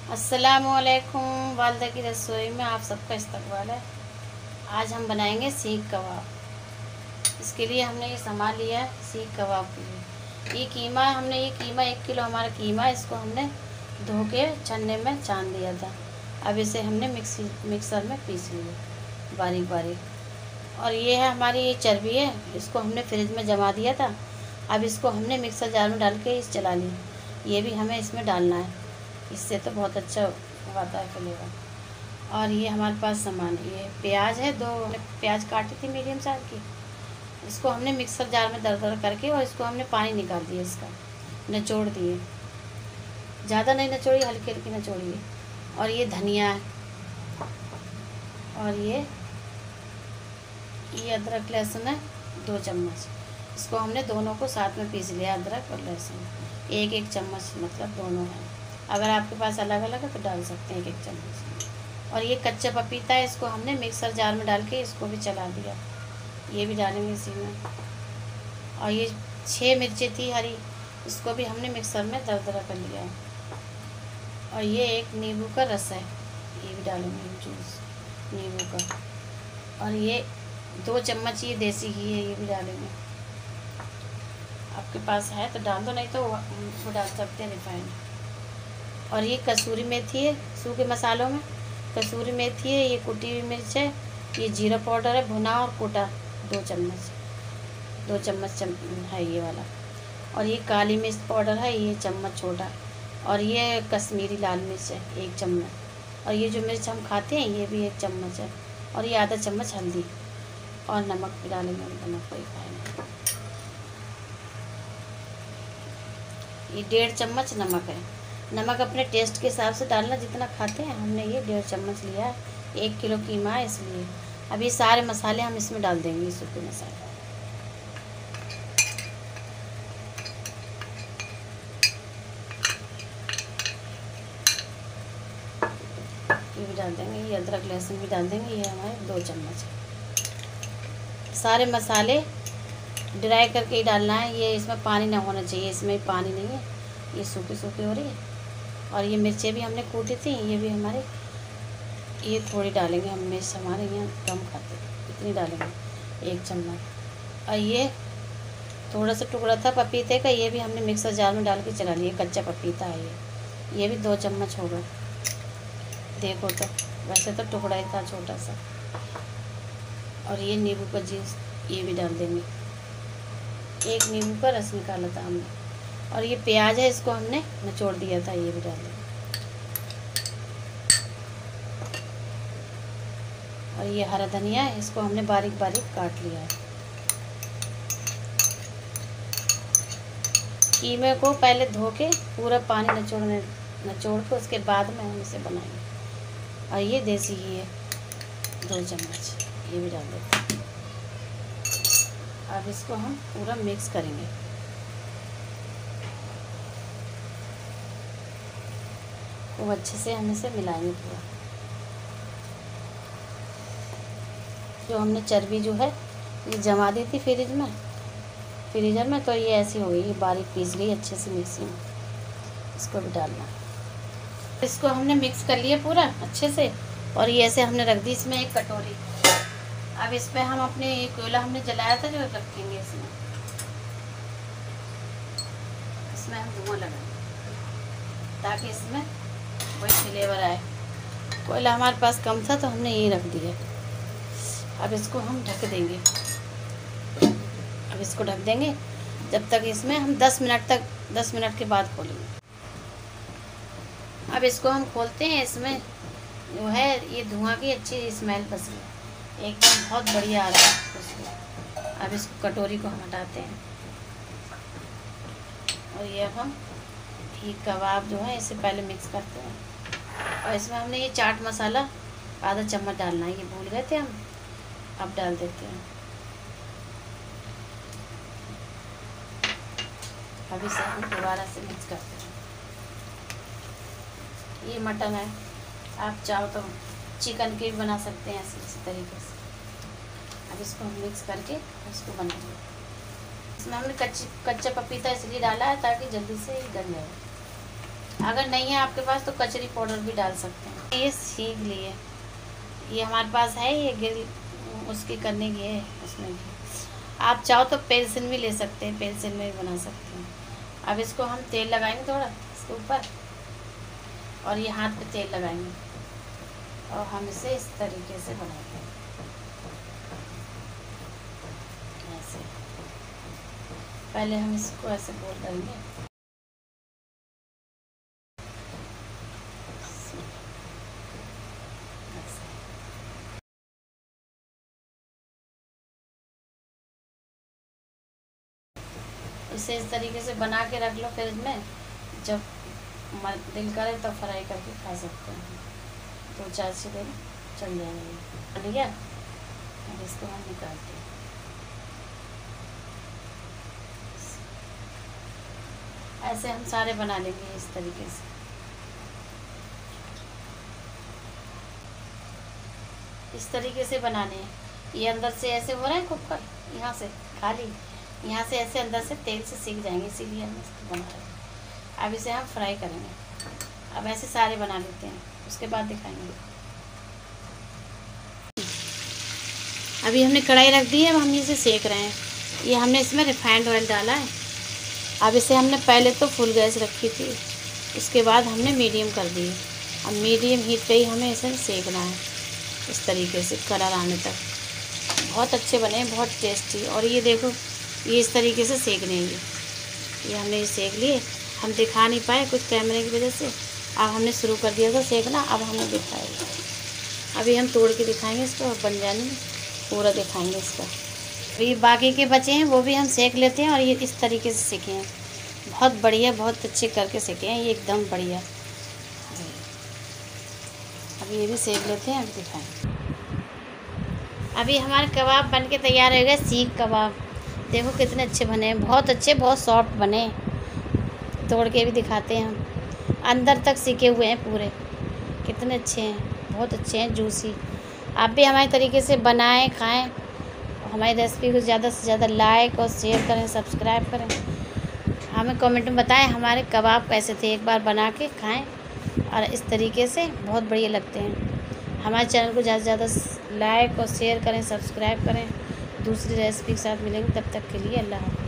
अस्सलामुअलैकुम। वालदा की रसोई में आप सबका इस्तकबाल है। आज हम बनाएंगे सीख कबाब। इसके लिए हमने ये सामान लिया है सीख कबाब के लिए। ये कीमा 1 किलो हमारा कीमा है। इसको हमने धो के छन्ने में छान दिया था। अब इसे हमने मिक्सर में पीस लिया बारीक बारीक। और ये है हमारी ये चर्बी है, इसको हमने फ्रिज में जमा दिया था। अब इसको हमने मिक्सर जार में डाल के इस चला लिया। ये भी हमें इसमें डालना है, इससे तो बहुत अच्छा आता है फ्लेवर। और ये हमारे पास सामान, ये प्याज है, 2 प्याज काटी थी मीडियम साइज की। इसको हमने मिक्सर जार में दर करके और इसको हमने पानी निकाल दिया, इसका निचोड़ दिए। ज़्यादा नहीं निचोड़िए, हल्की हल्की निचोड़िए। और ये धनिया है, और ये अदरक लहसुन है 2 चम्मच। इसको हमने दोनों को साथ में पीस लिया, अदरक और लहसुन 1-1 चम्मच, मतलब दोनों हैं। अगर आपके पास अलग अलग है तो डाल सकते हैं 1-1 चम्मच। और ये कच्चा पपीता है, इसको हमने मिक्सर जार में डाल के इसको भी चला दिया। ये भी डालेंगे इसी में। और ये 6 मिर्चें थी हरी, इसको भी हमने मिक्सर में दरदरा कर लिया है। और ये 1 नींबू का रस है, ये भी डालेंगे, जूस नींबू का। और ये 2 चम्मच ये देसी घी है, ये भी डालेंगे। आपके पास है तो डाल दो, नहीं तो वो डाल सकते हैं रिफाइंड। और ये कसूरी मेथी है, सूखे मसालों में कसूरी मेथी है, ये कुटी हुई मिर्च है, ये जीरा पाउडर है भुना और कुटा 2 चम्मच, 2 चम्मच है ये वाला। और ये काली मिर्च पाउडर है, ये चम्मच छोटा। और ये कश्मीरी लाल मिर्च है 1 चम्मच। और ये जो मिर्च हम खाते हैं ये भी 1 चम्मच है। और ये आधा चम्मच हल्दी। और नमक भी डालेंगे, नमक कोई खाएंगे। ये 1.5 चम्मच नमक है। नमक अपने टेस्ट के हिसाब से डालना, जितना खाते हैं। हमने ये 1.5 चम्मच लिया है, 1 किलो कीमा है इसलिए। अब ये सारे मसाले हम इसमें डाल देंगे, ये सूखे मसाले। ये भी डाल देंगे, ये अदरक लहसुन भी डाल देंगे, ये हमारे 2 चम्मच। सारे मसाले ड्राई करके ही डालना है, ये इसमें पानी ना होना चाहिए, इसमें पानी नहीं है, ये सूखी सूखी हो रही है। और ये मिर्चें भी हमने कूटी थी, ये भी हमारे, ये थोड़ी डालेंगे हम, मिर्च हमारे यहाँ कम खाते, इतनी डालेंगे 1 चम्मच। और ये थोड़ा सा टुकड़ा था पपीते का, ये भी हमने मिक्सर जार में डाल के चला लिया, कच्चा पपीता है ये भी 2 चम्मच होगा। देखो तो वैसे तो टुकड़ा ही था छोटा सा। और ये नींबू का जूस, ये भी डाल देंगे, 1 नींबू का रस निकाला था हमने। और ये प्याज है, इसको हमने निचोड़ दिया था, ये भी डाल देंगे। और ये हरा धनिया है, इसको हमने बारीक बारीक काट लिया है। कीमे को पहले धो के पूरा पानी निचोड़ के उसके बाद में हम इसे बनाएंगे। और ये देसी घी है 2 चम्मच, ये भी डाल देते हैं। अब इसको हम पूरा मिक्स करेंगे। खूब अच्छे से हम इसे मिलाएंगे पूरा। जो हमने चर्बी जो है ये जमा दी थी फ्रीजर में, तो ये ऐसी हो गई, ये बारीक पीस गई अच्छे से मिक्सी में। इसको भी डालना, इसको हमने मिक्स कर लिया पूरा अच्छे से। और ये ऐसे हमने रख दी इसमें 1 कटोरी। अब इस पर हम अपने कोयला हमने जलाया था जो रखेंगे इसमें हम धुआं लगाएंगे ताकि इसमें वही फ्लेवर आए। कोयला हमारे पास कम था तो हमने यही रख दिया। अब इसको हम ढक देंगे, अब इसको ढक देंगे जब तक इसमें हम 10 मिनट के बाद खोलेंगे। अब इसको हम खोलते हैं, इसमें जो है ये धुआं की अच्छी स्मेल बस एकदम बहुत बढ़िया आ रहा है खुशबू। अब इसको कटोरी को हम हटाते हैं। और ये अब हम ये कबाब जो है इसे पहले मिक्स करते हैं। और इसमें हमने ये चाट मसाला आधा चम्मच डालना है, ये भूल गए थे हम, अब डाल देते हैं। अब इसे हम दोबारा से मिक्स करते हैं। ये मटन है, आप चाहो तो चिकन के भी बना सकते हैं इसी तरीके से। अब इसको हम मिक्स करके इसको बनाएंगे। इसमें हमने कच्चा पपीता इसलिए डाला है ताकि जल्दी से गल जाए। अगर नहीं है आपके पास तो कचरी पाउडर भी डाल सकते हैं। ये सीख लिए, ये हमारे पास है, ये गिल उसकी करने की है, उसमें भी आप चाहो तो पेंसिल भी ले सकते हैं, पेंसिल में भी बना सकते हैं। अब इसको हम तेल लगाएंगे थोड़ा इसके ऊपर, और ये हाथ पे तेल लगाएंगे और हम इसे इस तरीके से बनाते हैं, ऐसे। पहले हम इसको ऐसे गोल करेंगे, इसे इस तरीके से बना के रख लो, फिर में जब दिल करे तो फ्राई करके खा सकते हैं। 2-4 दिन चल जाएगा। ठीक है, अब इसको हम निकालते हैं। ऐसे हम सारे बना लेंगे इस तरीके से। इस तरीके से बनाने हैं। ये अंदर से ऐसे हो रहा है कुकर, यहाँ से खाली, यहाँ से ऐसे अंदर से तेल से सीख जाएंगे, इसीलिए हम इसको बना रहे हैं। अब इसे हम फ्राई करेंगे। अब ऐसे सारे बना लेते हैं, उसके बाद दिखाएंगे। अभी हमने कढ़ाई रख दी है, अब हम इसे सेक रहे हैं। ये हमने इसमें रिफाइंड ऑयल डाला है। अब इसे हमने पहले तो फुल गैस रखी थी, उसके बाद हमने मीडियम कर दी। अब मीडियम हीट पे ही हमें इसे सेकना है, इस तरीके से कलर आने तक। बहुत अच्छे बने, बहुत टेस्टी। और ये देखो, ये इस तरीके से सेकने हैं। ये हमने ये सेक लिए, हम दिखा नहीं पाए कुछ कैमरे की वजह से। अब हमने शुरू कर दिया था सेकना, अब हमने दिखाया। अभी हम तोड़ के दिखाएंगे इसको, और बन जाने में पूरा दिखाएंगे इसका। अभी बाकी के बचे हैं वो भी हम सेक लेते हैं, और ये इस तरीके से सेके हैं। बहुत बढ़िया, बहुत अच्छे करके सेके हैं ये, एकदम बढ़िया। अभी ये भी सेक लेते हैं, अभी दिखाएंगे। अभी हमारे कबाब बन के तैयार हो गए, सीख कबाब। देखो कितने अच्छे बने, बहुत अच्छे, बहुत सॉफ्ट बने। तोड़ के भी दिखाते हैं हम, अंदर तक सीखे हुए हैं पूरे, कितने अच्छे हैं, बहुत अच्छे हैं, जूसी। आप भी हमारे तरीके से बनाएं, खाएं। हमारी रेसिपी को ज़्यादा से ज़्यादा लाइक और शेयर करें, सब्सक्राइब करें। हमें कमेंट में बताएं हमारे कबाब कैसे थे, एक बार बना के खाएं, और इस तरीके से बहुत बढ़िया लगते हैं। हमारे चैनल को ज़्यादा से ज़्यादा लाइक और शेयर करें, सब्सक्राइब करें। दूसरी रेसिपी के साथ मिलेंगे, तब तक के लिए अल्लाह हाफ़िज़।